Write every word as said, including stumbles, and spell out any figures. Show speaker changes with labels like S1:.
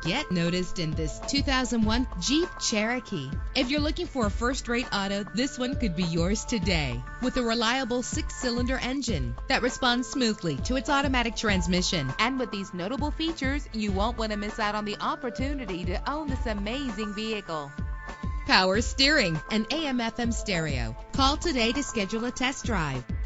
S1: get noticed in this two thousand one Jeep Cherokee. If you're looking for a first-rate auto, this one could be yours today. With a reliable six-cylinder engine that responds smoothly to its automatic transmission. And with these notable features, you won't want to miss out on the opportunity to own this amazing vehicle. Power steering and A M F M stereo. Call today to schedule a test drive.